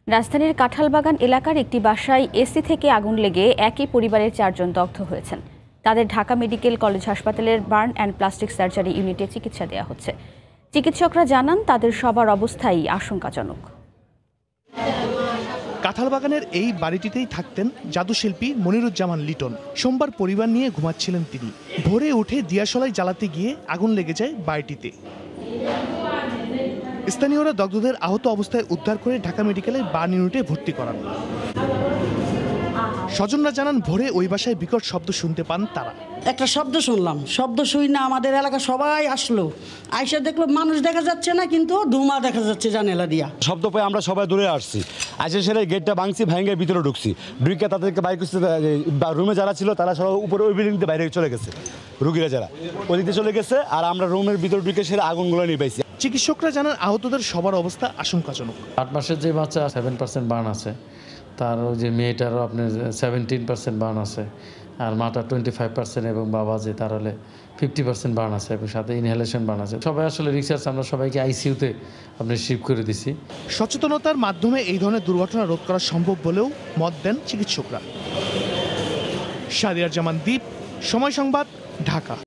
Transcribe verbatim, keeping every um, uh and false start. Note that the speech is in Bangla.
রাজধানীর কাঁঠালবাগান এলাকার একটি বাসায় এসি থেকে আগুন লেগে একই পরিবারের চারজন দগ্ধ হয়েছেন। তাদের ঢাকা মেডিকেল কলেজ হাসপাতালের বার্ন অ্যান্ড প্লাস্টিক সার্জারি ইউনিটে চিকিৎসা দেওয়া হচ্ছে। চিকিৎসকরা জানান তাদের সবার অবস্থাই আশঙ্কাজনক। কাঁঠালবাগানের এই বাড়িটিতেই থাকতেন জাদুশিল্পী মনিরুজ্জামান লিটন। সোমবার পরিবার নিয়ে ঘুমাচ্ছিলেন তিনি। ভোরে উঠে দিয়াশলাই জ্বালাতে গিয়ে আগুন লেগে যায় বাড়িটিতে। স্থানীয়রা দগ্ধদের আহত অবস্থায় উদ্ধার করে ঢাকা মেডিকেলের বার্ন ইউনিটে ভর্তি করান। স্বজনরা জানান ভোরে ওই বাসায় বিকট শব্দ শুনতে পান তারা। একটা শব্দ শুনলাম, শব্দ শুই না আমাদের এলাকা সবাই আসলো, আইসা দেখলো মানুষ দেখা যাচ্ছে না, কিন্তু ধুমা দেখা যাচ্ছে জানালা দিয়া। শব্দ পেয়ে আমরা সবাই দূরে আসছি, আসে সেরে গেটটা ভাঙছি, ভাঙে ভিতরে ঢুকছি, ঢুকে তাদেরকে বাইরে রুমে যারা ছিল তারা সব উপরে ওই বিল্ডিং বাইরে চলে গেছে, রুগীরা যারা ওদিকে চলে গেছে, আর আমরা রুমের ভিতরে ঢুকে সেরে আগুনগুলো নিয়ে পাইছি। চিকিৎসকরা জানান আহতদের সবার অবস্থা আশঙ্কাজনক। আট মাসের যে বাচ্চা সেভেন পার্সেন্ট বার্ন আছে, তার যে মেয়েটারও আপনার সেভেন্টিন পার্সেন্ট বার্ন আছে, আর মাটা টোয়েন্টি ফাইভ পার্সেন্ট এবং বাবা যে তার হলে ফিফটি পার্সেন্ট বার্ন আছে এবং সাথে ইনহেলেশন বার্ন আছে। সবাই আসলে রিসার্চ আমরা সবাইকে আইসিইউতে আপনি শিফট করে দিছি। সচেতনতার মাধ্যমে এই ধরনের দুর্ঘটনা রোধ করা সম্ভব বলেও মত দেন চিকিৎসকরা। শাহরিয়ার জামান দীপ, সময় সংবাদ, ঢাকা।